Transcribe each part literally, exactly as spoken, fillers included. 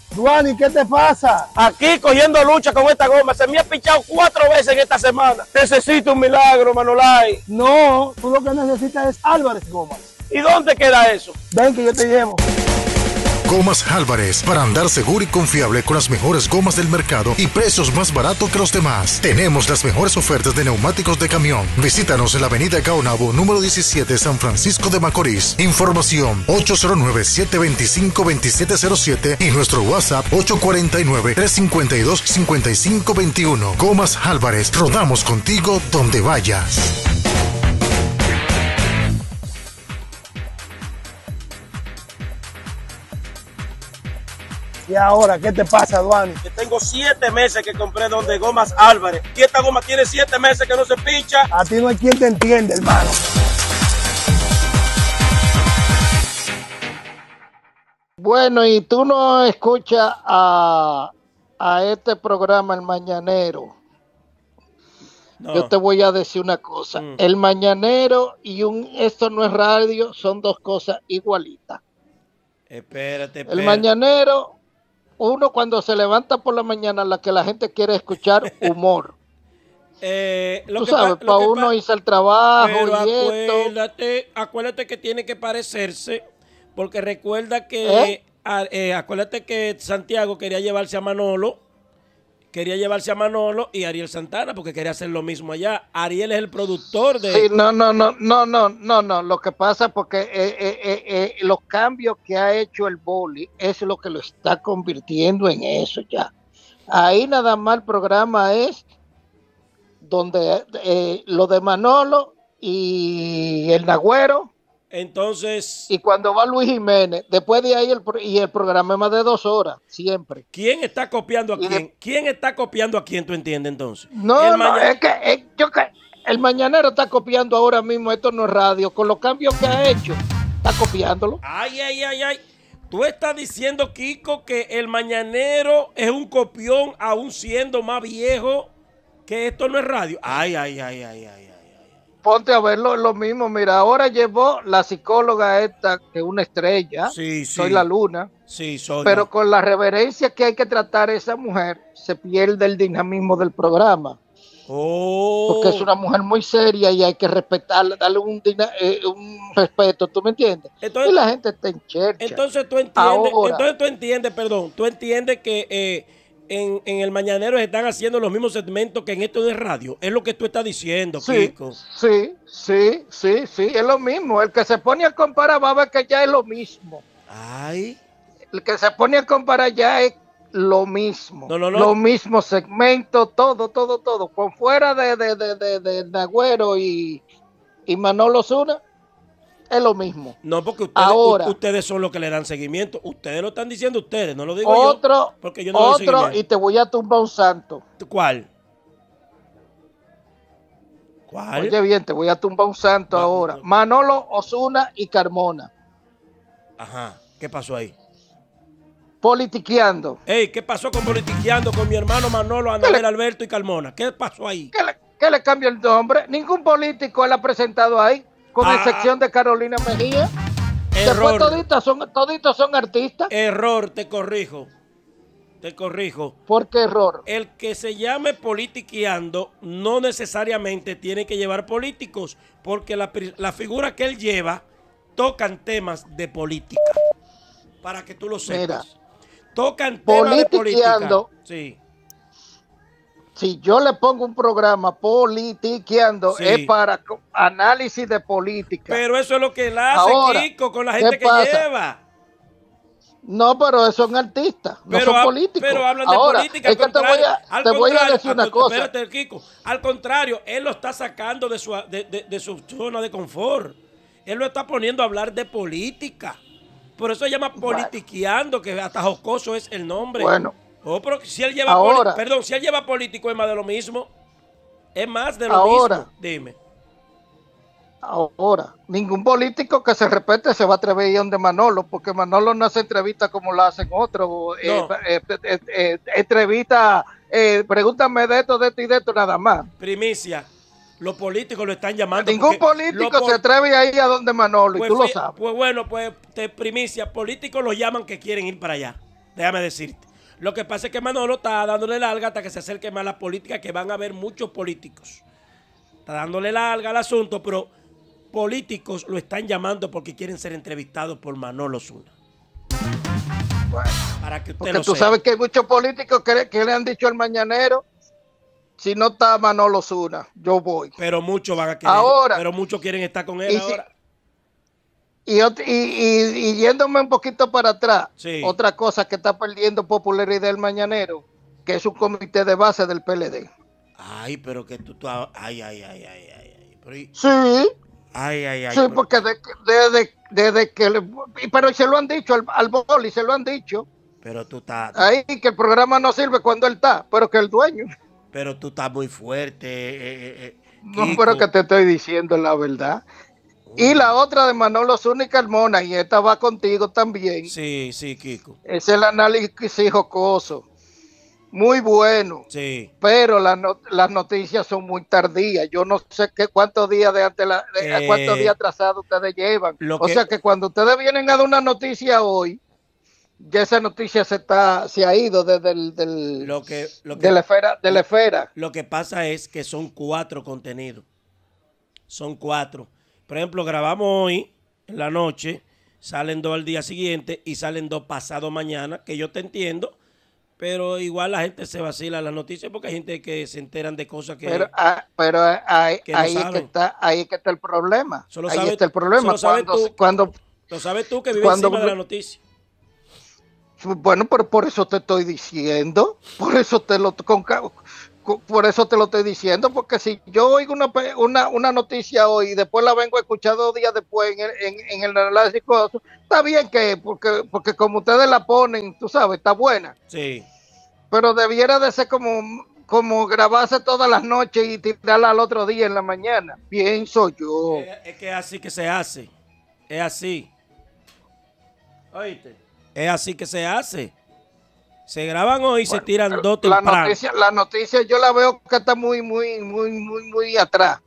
Duani, ¿qué te pasa? Aquí cogiendo lucha con esta goma. Se me ha pichado cuatro veces en esta semana. Necesito un milagro, Manolay. No, tú lo que necesitas es Álvarez Gomas. ¿Y dónde queda eso? Ven que yo te llevo. Gomas Álvarez, para andar seguro y confiable con las mejores gomas del mercado y precios más baratos que los demás. Tenemos las mejores ofertas de neumáticos de camión. Visítanos en la avenida Caonabo, número diecisiete, San Francisco de Macorís. Información ocho cero nueve, siete dos cinco, dos siete cero siete y nuestro WhatsApp ocho cuatro nueve, tres cinco dos, cinco cinco dos uno. Gomas Álvarez, rodamos contigo donde vayas. ¿Y ahora qué te pasa, Duani? Que tengo siete meses que compré donde Gomas Álvarez. Y esta goma tiene siete meses que no se pincha. A ti no hay quien te entiende, hermano. Bueno, y tú no escuchas a, a este programa, El Mañanero. No. Yo te voy a decir una cosa. Mm. El Mañanero y un Esto No Es Radio son dos cosas igualitas. Espérate, espérate. El Mañanero, uno cuando se levanta por la mañana, la que la gente quiere escuchar humor. eh, lo Tú que sabes, para uno irse al trabajo pero y acuérdate, esto. Acuérdate que tiene que parecerse, porque recuerda que, ¿Eh? a, eh, acuérdate que Santiago quería llevarse a Manolo, quería llevarse a Manolo y Ariel Santana, porque quería hacer lo mismo allá. Ariel es el productor de... Sí, no, no, no, no, no, no, no. Lo que pasa porque eh, eh, eh, eh, los cambios que ha hecho el boli es lo que lo está convirtiendo en eso ya. Ahí nada más el programa es donde eh, lo de Manolo y el Nagüero. Entonces... Y cuando va Luis Jiménez, después de ahí el, y el programa es más de dos horas, siempre. ¿Quién está copiando a y quién? De... ¿Quién está copiando a quién, tú entiendes entonces? No, el no, mañana... es que es, yo que el Mañanero está copiando ahora mismo, Esto No Es Radio, con los cambios que ha hecho, está copiándolo. Ay, ay, ay, ay. Tú estás diciendo, Kiko, que el Mañanero es un copión aún siendo más viejo que Esto No Es Radio. Ay, ay, ay, ay, ay. Ponte a verlo, lo mismo. Mira, ahora llevó la psicóloga esta, que es una estrella. Sí, sí. Soy la luna. Sí, soy. Pero no. Con la reverencia que hay que tratar a esa mujer, se pierde el dinamismo del programa. Oh. Porque es una mujer muy seria y hay que respetarla, darle un, eh, un respeto, ¿tú me entiendes? Entonces, y la gente está en chercha. Entonces tú entiendes, ahora, entonces tú entiendes, perdón, tú entiendes que eh, en, en el Mañanero están haciendo los mismos segmentos que en Esto de Radio. Es lo que tú estás diciendo, sí, Kiko. Sí, sí, sí, sí, es lo mismo. El que se pone a comparar va a ver que ya es lo mismo. Ay. El que se pone a comparar ya es lo mismo. No, no, no. Lo mismo segmento, todo, todo, todo. Por fuera de, de, de, de, de Nagüero y, y Manolo Zuna, es lo mismo. No, porque ustedes, Ahora, ustedes son los que le dan seguimiento. Ustedes lo están diciendo ustedes, no lo digo otro, yo. Porque yo no otro, y te voy a tumbar un santo. ¿Cuál? ¿Cuál? Oye bien, te voy a tumbar un santo no, ahora. No. Manolo, Ozuna y Carmona. Ajá, ¿qué pasó ahí? Politiqueando. Ey, ¿qué pasó con Politiqueando con mi hermano Manolo, Anabel, Alberto y Carmona? ¿Qué pasó ahí? ¿Qué le, qué le cambia el nombre? Ningún político él ha presentado ahí, con ah, excepción de Carolina Mejía. Error. Después toditos son, toditos son artistas. Error, te corrijo. Te corrijo. ¿Por qué error? El que se llame Politiqueando no necesariamente tiene que llevar políticos, porque la, la figura que él lleva tocan temas de política. Para que tú lo sepas. Mira, tocan temas de política. Sí. Si yo le pongo un programa politiqueando, sí, es para análisis de política. Pero eso es lo que él hace, Ahora, Kiko, con la gente que pasa? lleva. No, pero son artistas, no pero, son políticos. Pero hablan de Ahora, política. Es que te voy a, te voy a decir una cosa. Espérate, Kiko. Al contrario, él lo está sacando de su, de, de, de su zona de confort. Él lo está poniendo a hablar de política. Por eso se llama Politiqueando, bueno, que hasta jocoso es el nombre. Bueno. Oh, pero si él lleva ahora, perdón, si él lleva político es más de lo mismo. Es más de lo ahora, mismo. Dime. Ahora, ningún político que se respete se va a atrever a ir donde Manolo, porque Manolo no hace entrevista como la hacen otros. No. Eh, eh, eh, eh, entrevista, eh, pregúntame de esto, de esto y de esto nada más. Primicia. Los políticos lo están llamando. Ningún político se atreve a ir a donde Manolo, pues, y tú lo sabes. Pues bueno, pues te primicia, políticos lo llaman que quieren ir para allá. déjame decirte. Lo que pasa es que Manolo está dándole larga hasta que se acerque más a la política, que van a haber muchos políticos. Está dándole larga al asunto, pero políticos lo están llamando porque quieren ser entrevistados por Manolo Zuna. Bueno, para que usted porque lo tú sepa. sabes que hay muchos políticos que, que le han dicho al mañanero, si no está Manolo Zuna, yo voy. Pero muchos van a querer, ahora, pero muchos quieren estar con él y ahora. Si, y, y, y, y yéndome un poquito para atrás, sí. Otra cosa que está perdiendo popularidad el mañanero, que es un comité de base del P L D. Ay, pero que tú, tú ay, ay, ay, ay, ay, ay. Pero, y, sí. Ay, ay, ay. Sí, pero, porque desde de, de, de, de que, le, pero se lo han dicho al, al boli, se lo han dicho. Pero tú estás. Ahí que el programa no sirve cuando él está, pero que el dueño. Pero tú estás muy fuerte. Eh, eh, no, pero que te estoy diciendo la verdad. Uh. Y la otra de Manolo Zuna y Carmona, y esta va contigo también. Sí, sí, Kiko. Es el análisis jocoso. Muy bueno. Sí. Pero la no, las noticias son muy tardías. Yo no sé qué cuántos días de antes la, de, eh, cuántos días atrasados ustedes llevan. O que, sea que cuando ustedes vienen a dar una noticia hoy, ya esa noticia se está se ha ido desde el del, lo que, lo que, de la esfera de la esfera. Lo que pasa es que son cuatro contenidos. Son cuatro. Por ejemplo, grabamos hoy en la noche, salen dos al día siguiente y salen dos pasado mañana, que yo te entiendo. Pero igual la gente se vacila las noticias porque hay gente que se enteran de cosas que. Pero, ah, pero ahí, que no ahí, es que está, ahí es que está el problema. Solo ahí sabe, está el problema. Cuando, tú, cuando, lo sabes tú que vives cuando, encima de la noticia. Bueno, pero por eso te estoy diciendo. Por eso te lo con, por eso te lo estoy diciendo. Porque si yo oigo una, una, una noticia hoy y después la vengo a escuchar dos días después en el, en, en el análisis, está bien que, porque, porque como ustedes la ponen, tú sabes, está buena. Sí. Pero debiera de ser como, como grabarse todas las noches y tirarla al otro día en la mañana. Pienso yo. Es, es que es así que se hace. Es así. ¿Oíste? Es así que se hace. Se graban hoy y bueno, se tiran dos temprano. La noticia, la noticia yo la veo que está muy, muy, muy, muy, muy atrás.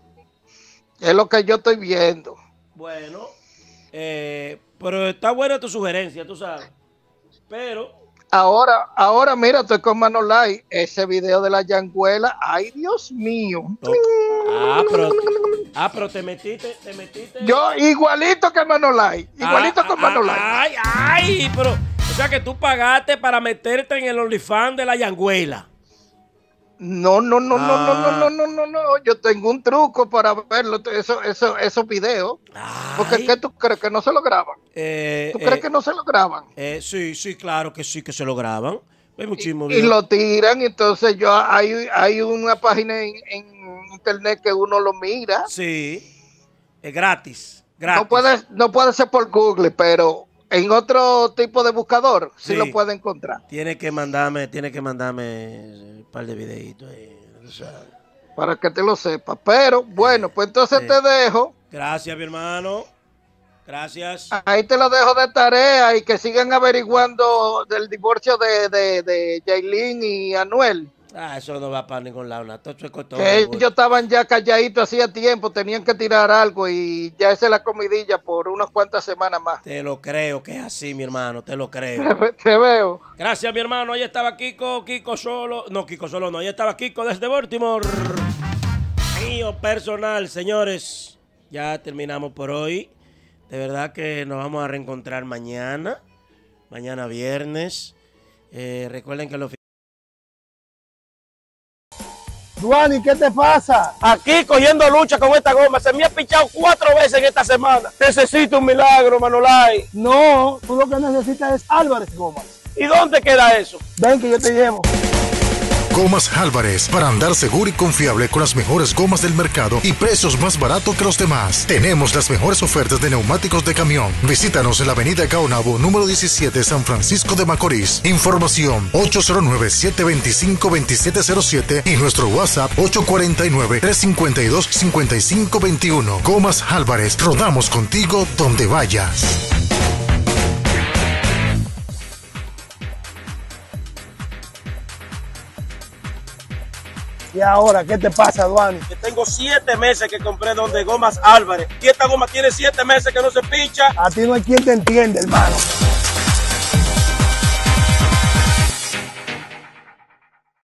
Es lo que yo estoy viendo. Bueno, eh, pero está buena tu sugerencia, tú sabes. Pero... Ahora, ahora mira, estoy con Manolay, ese video de la Yanguela, ay Dios mío. No. Ah, pero, ah, pero te metiste, te metiste. Yo igualito que Manolay, igualito ah, con Manolay. Ay, ay, pero, o sea que tú pagaste para meterte en el OnlyFans de la Yanguela. No, no, no, ah. no, no, no, no, no, no, no. Yo tengo un truco para verlo, eso, eso, esos videos. Ay. Porque ¿qué tú crees que no se lo graban? Eh, ¿Tú crees eh, que no se lo graban? Eh, sí, sí, claro que sí que se lo graban. Hay muchísimos y, y lo tiran, entonces yo hay, hay una página en, en internet que uno lo mira. Sí, es gratis, gratis. No puede, no puede ser por Google, pero en otro tipo de buscador sí, sí lo puede encontrar. Tiene que mandarme, tiene que mandarme un par de videitos ahí, o sea. Para que te lo sepas. Pero bueno, pues entonces sí. te dejo. Gracias, mi hermano. Gracias. Ahí te lo dejo de tarea y que sigan averiguando del divorcio de, de, de Yailin y Anuel. Ah, eso no va para ningún lado. Nada. Que ellos estaban ya calladitos hacía tiempo, tenían que tirar algo y ya esa es la comidilla por unas cuantas semanas más. Te lo creo que es así, mi hermano, te lo creo. Te, te veo. Gracias, mi hermano. Ahí estaba Kiko, Kiko solo. No, Kiko solo no. Ahí estaba Kiko desde Baltimore. Mío personal, señores. Ya terminamos por hoy. De verdad que nos vamos a reencontrar mañana. Mañana viernes. Eh, recuerden que los... Duani, ¿qué te pasa? Aquí cogiendo lucha con esta goma. Se me ha pichado cuatro veces en esta semana. Necesito un milagro, Manolay. No, tú lo que necesitas es Álvarez Gomas. ¿Y dónde queda eso? Ven que yo te llevo. Gomas Álvarez, para andar seguro y confiable con las mejores gomas del mercado y precios más baratos que los demás. Tenemos las mejores ofertas de neumáticos de camión. Visítanos en la avenida Caonabo, número diecisiete, San Francisco de Macorís. Información ocho cero nueve, siete dos cinco, dos siete cero siete y nuestro WhatsApp ocho cuatro nueve, tres cinco dos, cinco cinco dos uno. Gomas Álvarez, rodamos contigo donde vayas. ¿Y ahora qué te pasa, Duani? Que tengo siete meses que compré donde Gomas Álvarez. Y esta goma tiene siete meses que no se picha. A ti no hay quien te entiende, hermano.